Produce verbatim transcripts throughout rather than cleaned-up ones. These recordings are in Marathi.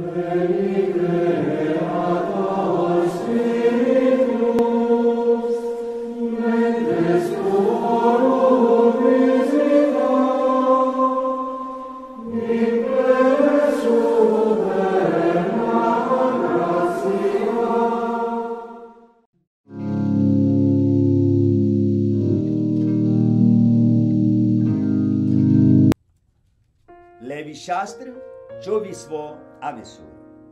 शास्त्र चोवीसवो आवेसूर.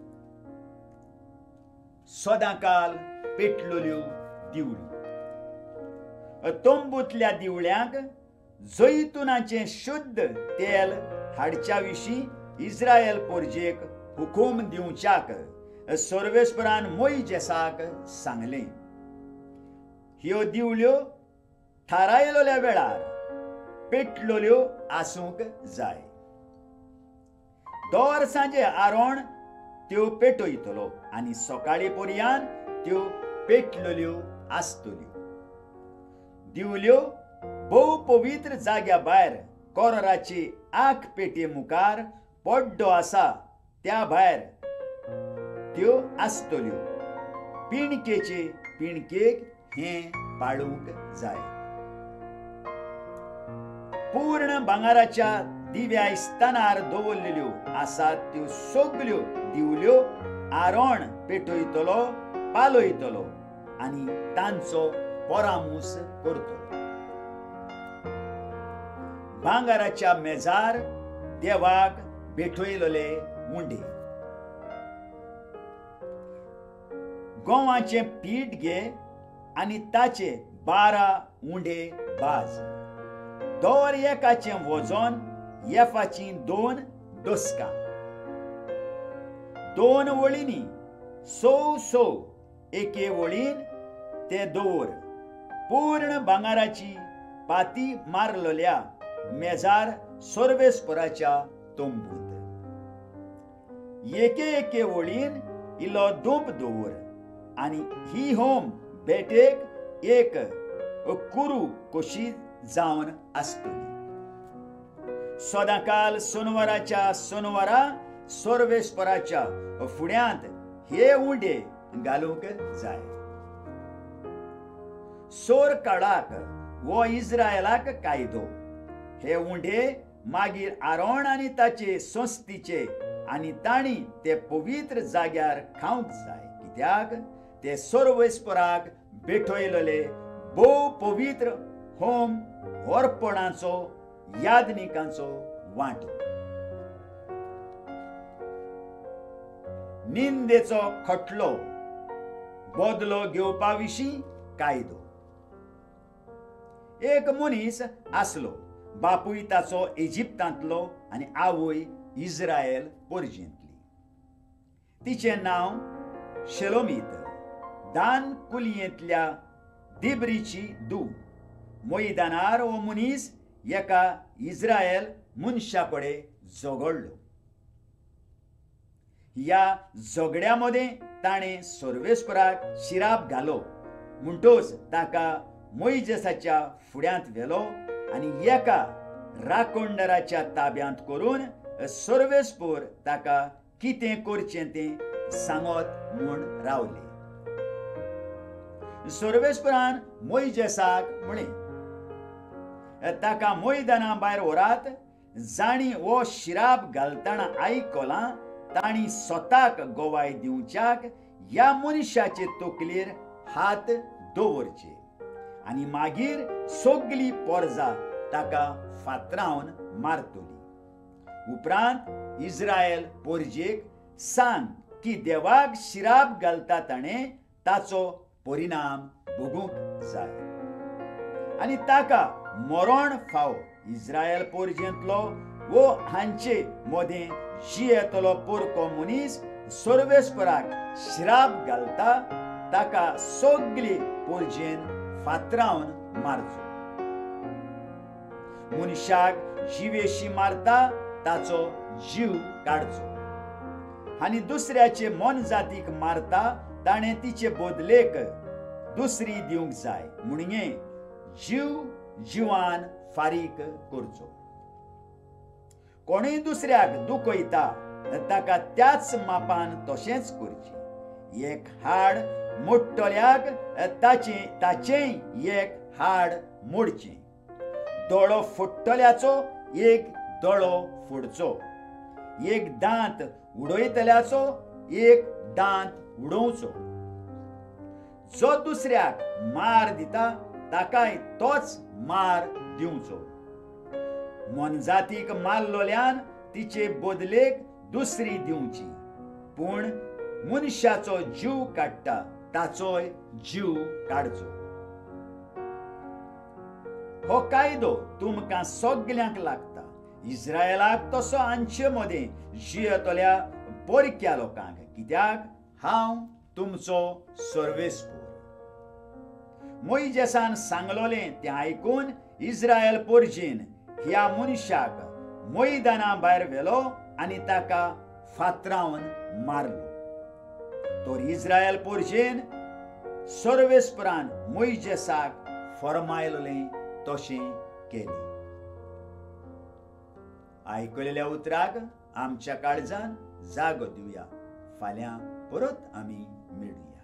सदांकाल पेटलोल्यो दिवळी. तोंबूतल्या दिवळ्यांक जैतुनाचे शुद्ध तेल हाडच्या विशीं इस्रायल पोरजेक हुकूम दिवच्याक सर्वेस्परान मोइजेसाक सांगलें. ह्यो दिवल्यो थारायलोल्या वेळार पेटलोल्यो आसूंक जाय. दर सांजे आरोण त्यो पेटयतलो आनी सकाळी पर्यान त्यो पेटलोल्यो आसतल्यो. दिवल्यो भोव पवित्र जाग्या भायर कोराची आंख पेटे मुखार पड्डो आसा त्या भायर त्यो आसतल्यो. पिणकेचे पिणकेक हें पाळूंक जाय. पूर्ण भांगाराच्या दिव्या इस्तानार दवरलेल्यो आसात त्यो सगल्यो दिवल्यो आरोण पेटयतलो, पालयतलो आनी तांचो परामूस करतलो. भांगाराच्या मेजार देवाक भेटयलोले उंडे. गोवाचें पीठ घे आनी ताचे बारा उंडे भाज. दर एकाचें वजन येफाची दोन दोसकां. दोन वळींनी सौ सौ एके वळीन ते दवर. पूर्ण भांगाराची पाती मारलोल्या मेजार सर्वेस्पराच्या तोंबूत. एके एके वळीन इल्लो दूप दवर आनी ही होम बेटेक एक कुरू कशी जावन आसतली. सदांकाल सोनवाराच्या सोनवारा सर्वेस्पराच्या फुड्यांत हे उंडे घालूंक जाय. सोर काळाक वो इस्रायलाक कायदो. हे उंडे मागीर आरोण आनी ताचे संस्तीचे आनी तांणी ते पवित्र जाग्यार खावंक जाय, कित्याक ते सर्वेस्पराक भेटयलोले भोव पवित्र होम अर्पणाचो यादनिकांचो वांटो. निंदेचो खटलो बदलो घेवपा विशीं कायदो. एक मनीस आसलो, बापूय ताचो इजिप्तांतलो आनी आवय इस्रायल पोरजेंतली. तिचें नांव शेलोमीत. दान कुलयेंतल्या दिब्रीची दू. मैदानार हो मनीस एका इस्रायल मनशा कडेन झगडलो. ह्या झगड्या मदें ताणें सर्वेस्पराक शिराप घालो. म्हणटोच ताका मोइजेसाच्या फुड्यांत व्हेलो आनी एका राखणदाराच्या ताब्यांत करून सर्वेस्पर ताका कितें करचें तें सांगत म्हूण रावले. सर्वेस्परान मोइजेसाक म्हळें, ताका मैदाना भायर व्हरात. जाणी हो शिराप घालतना आयकलां तांणी स्वताक गोवाय दिवच्याक ह्या मनशाचे तकलेर हात दवरचे आनी मागीर सगळी पोरजां ताका फातरावन मारतली. उपरांत इस्रायल पोरजेक सांग की देवाक शिराप घालता ताणें ताचो परिणाम भोगूंक जाय आनी ताका मरण फावो. इस्रायल पोरजेंतलो वो हांचे मदें जियेतलो पोरको मनीस सर्वेस्पराक शिराप घालता ताका सगळी पोरजेन फातरावन मारचो. मनशाक जिवेशी मारता ताचो जीव काडचो आनी दुसऱ्याचे मन जातीक मारता ताणें तिचे बदलेक दुसरी दिवंक जाय. म्हणगे जीव जिवान फारीक करचो. कोणूय दुसऱ्याक दुखयता ताका त्याच मापान तशेंच करचें. एक हाड मोडटल्याक ताचे ताचेय एक हाड मोडचें. दोळो फोडटल्याचो एक दोळो फोडचो. एक दांत उडयतल्याचो एक दांत उडोवचो. जो दुसऱ्याक मार दिता ताकाय तोच मार दिवचो. मनजातीक मारलोल्यान तिचे बदलेक दुसरी दिवची, पूण मनशाचो जीव काडटा ताचोय जीव काडचो. हो कायदो तुमकां सगल्यांक लागता. इस्रायलाक तसो आमचे मदें जियेतल्या परक्या लोकांक, कित्याक हांव तुमचो सर्वेस्पूर. मोइजेसान सांगलोलें तें आयकून इस्रायल परजीन ह्या मनशाक मैदाना भायर व्हेलो आनी ताका फातरावन मारलो. तर इस्रायल परजेन सर्वेस्परान मोइजेसाक फरमायलोलें तशें केलें. आयकलेल्या उतराक आमच्या काळजान जागो दिवया. फाल्यां परत आमी मेळुया.